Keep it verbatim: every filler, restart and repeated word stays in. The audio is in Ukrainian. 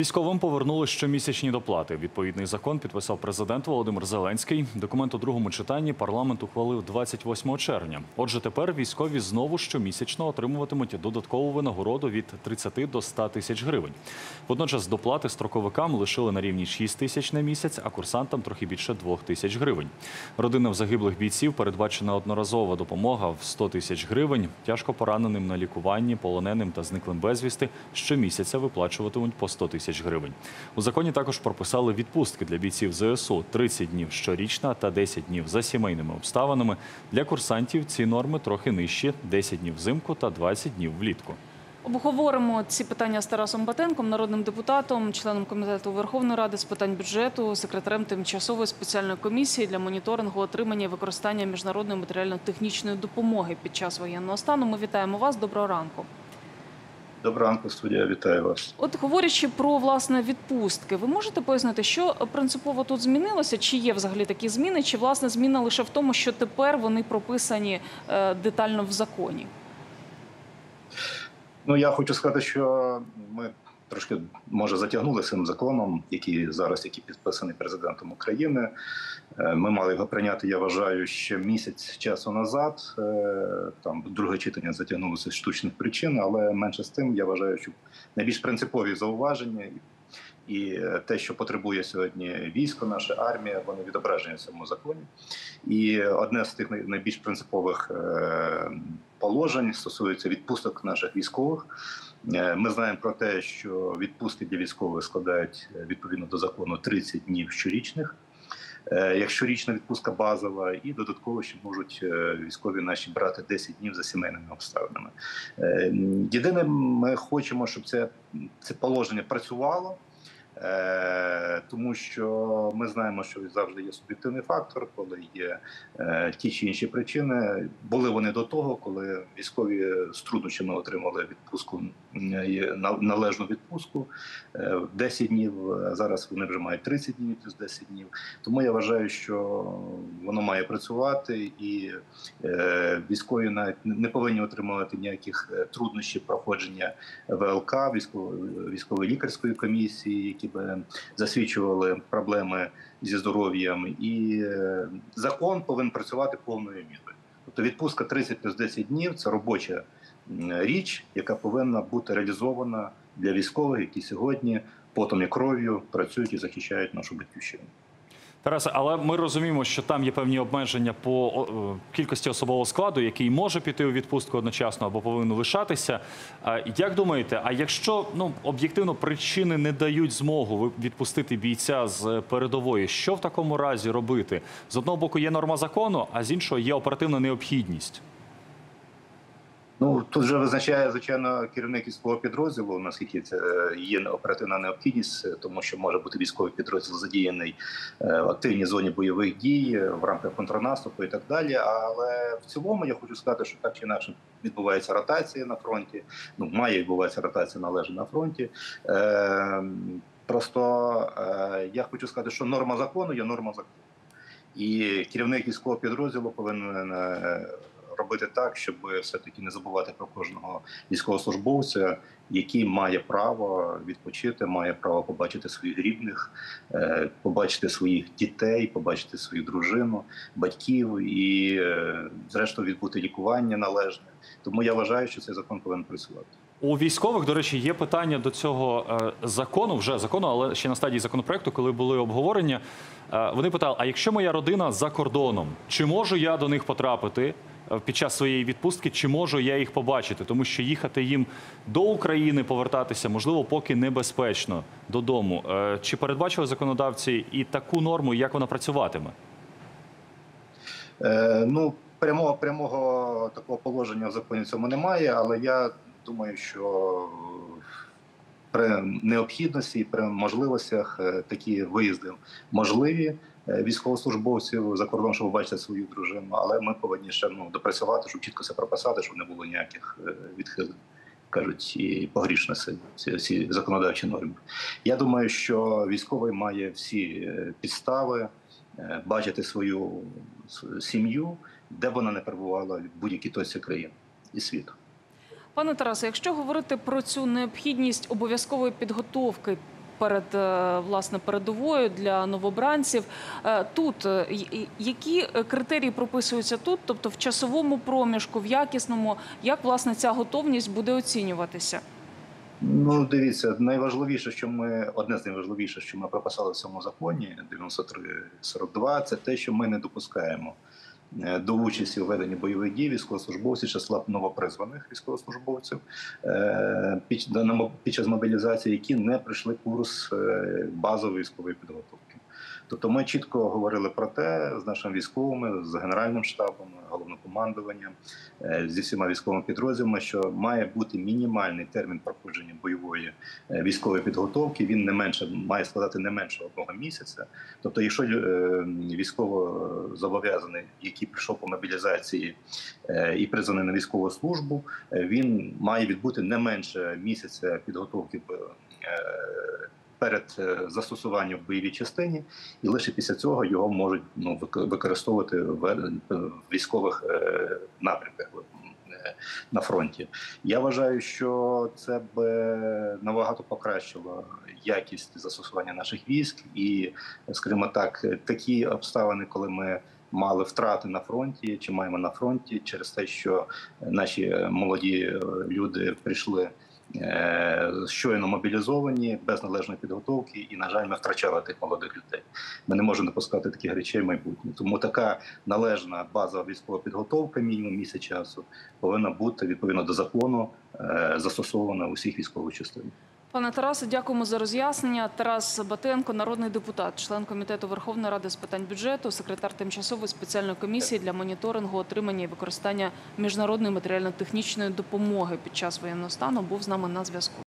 Військовим повернули щомісячні доплати. Відповідний закон підписав президент Володимир Зеленський. Документ у другому читанні парламент ухвалив двадцять восьмого червня. Отже, тепер військові знову щомісячно отримуватимуть додаткову винагороду від тридцяти до ста тисяч гривень. Водночас доплати строковикам лишили на рівні шість тисяч на місяць, а курсантам трохи більше двох тисяч гривень. Родинам загиблих бійців передбачена одноразова допомога в сто тисяч гривень. Тяжко пораненим на лікуванні, полоненим та зниклим безвісти щомісяця виплачуватимуть по сто тисяч гривень. У законі також прописали відпустки для бійців зе ес у – тридцять днів щорічна та десять днів за сімейними обставинами. Для курсантів ці норми трохи нижчі – десять днів взимку та двадцять днів влітку. Обговоримо ці питання з Тарасом Батенком, народним депутатом, членом Комітету Верховної Ради з питань бюджету, секретарем Тимчасової спеціальної комісії для моніторингу отримання і використання міжнародної матеріально-технічної допомоги під час воєнного стану. Ми вітаємо вас. Доброго ранку. Доброго ранку, студія. Вітаю вас. От говорячи про, власне, відпустки, ви можете пояснити, що принципово тут змінилося? Чи є взагалі такі зміни? Чи, власне, зміна лише в тому, що тепер вони прописані детально в законі? Ну, я хочу сказати, що ми трошки, може, затягнули цим законом, який зараз який підписаний президентом України. Ми мали його прийняти, я вважаю, ще місяць часу назад. Там друге читання затягнулося з штучних причин, але менше з тим, я вважаю, що найбільш принципові зауваження і те, що потребує сьогодні військо, наша армія, вони відображені в цьому законі. І одне з тих найбільш принципових положень стосується відпусток наших військових. Ми знаємо про те, що відпустки для військових складають відповідно до закону тридцять днів щорічних. Як щорічна відпустка базова, і додатково ще можуть військові наші брати десять днів за сімейними обставинами. Єдине, ми хочемо, щоб це, це положення працювало, тому що ми знаємо, що завжди є суб'єктивний фактор, коли є ті чи інші причини. Були вони до того, коли військові з труднощами отримали відпустку, належну відпустку десять днів, зараз вони вже мають тридцять днів плюс десять днів. Тому я вважаю, що воно має працювати, і військові навіть не повинні отримувати ніяких труднощів проходження ве ел ка, військової лікарської комісії, які би засвідчували проблеми зі здоров'ям. І закон повинен працювати повною мірою. Тобто відпустка тридцять плюс десять днів – це робоча річ, яка повинна бути реалізована для військових, які сьогодні потом і кров'ю працюють і захищають нашу батьківщину. Тарасе, але ми розуміємо, що там є певні обмеження по кількості особового складу, який може піти у відпустку одночасно або повинен лишатися. Як думаєте, а якщо ну, об'єктивно причини не дають змогу відпустити бійця з передової, що в такому разі робити? З одного боку є норма закону, а з іншого є оперативна необхідність. Ну, тут вже визначає, звичайно, керівник військового підрозділу, наскільки це є оперативна необхідність, тому що може бути військовий підрозділ задіяний в активній зоні бойових дій, в рамках контрнаступу і так далі. Але в цілому я хочу сказати, що так чи інакше відбувається ротація на фронті, ну, має відбуватися ротація належно на фронті. Е, просто е, я хочу сказати, що норма закону є норма закону. І керівник військового підрозділу повинен е, робити так, щоб все-таки не забувати про кожного військовослужбовця, який має право відпочити, має право побачити своїх рідних, побачити своїх дітей, побачити свою дружину, батьків і, зрештою, відбути лікування належне. Тому я вважаю, що цей закон повинен працювати. У військових, до речі, є питання до цього закону, вже закону, але ще на стадії законопроекту, коли були обговорення. Вони питали, а якщо моя родина за кордоном, чи можу я до них потрапити під час своєї відпустки, чи можу я їх побачити? Тому що їхати їм до України, повертатися, можливо, поки небезпечно додому. Чи передбачили законодавці і таку норму, як вона працюватиме? Е, ну, прямого, прямого такого положення в законі цьому немає, але я думаю, що при необхідності, при можливостях такі виїзди можливі військовослужбовців за кордон, щоб побачити свою дружину, але ми повинні ще ну, допрацювати, щоб чітко це прописати, щоб не було ніяких відхилень, кажуть, і погрішностей ці, ці законодавчі норми. Я думаю, що військовий має всі підстави бачити свою сім'ю, де вона не перебувала в будь-якій точці країни і світу. Пане Тарасе, якщо говорити про цю необхідність обов'язкової підготовки перед е, власне передовою для новобранців. Е, Тут е, й- які критерії прописуються тут, тобто в часовому проміжку, в якісному, як власне ця готовність буде оцінюватися? Ну, дивіться, найважливіше, що ми одне з найважливіших, що ми прописали в цьому законі дев'яносто три сорок два, це те, що ми не допускаємо е, до участі у веденні бойових дій військовослужбовців числа новопризваних військовослужбовців е, під, на- під час мобілізації, які не пройшли курс е, базової військової підготовки. Тобто ми чітко говорили про те з нашими військовими, з Генеральним штабом, головнокомандуванням, е, зі всіма військовими підрозділами, що має бути мінімальний термін проходження бойової е, військової підготовки. Він не менше має складати не менше одного місяця. Тобто, якщо е, військово зобов'язаний, який прийшов по мобілізації е, і призваний на військову службу, е, він має відбути не менше місяця підготовки е, перед е, застосуванням в бойовій частині, і лише після цього його можуть ну, вик- використовувати в е, в військових е, напрямках е, на фронті. Я вважаю, що це б набагато покращило якість застосування наших військ і, скажімо так, такі обставини, коли ми мали втрати на фронті чи маємо на фронті через те, що наші молоді люди прийшли е, щойно мобілізовані, без належної підготовки, і, на жаль, ми втрачали тих молодих людей. Ми не можемо допускати таких речей в майбутньому. Тому така належна базова військова підготовка, мінімум місяць часу, повинна бути відповідно до закону е, застосована у всіх військових частинах. Пане Тарасе, дякуємо за роз'яснення. Тарас Батенко, народний депутат, член Комітету Верховної Ради з питань бюджету, секретар Тимчасової спеціальної комісії для моніторингу, отримання і використання міжнародної матеріально-технічної допомоги під час воєнного стану, був з нами на зв'язку.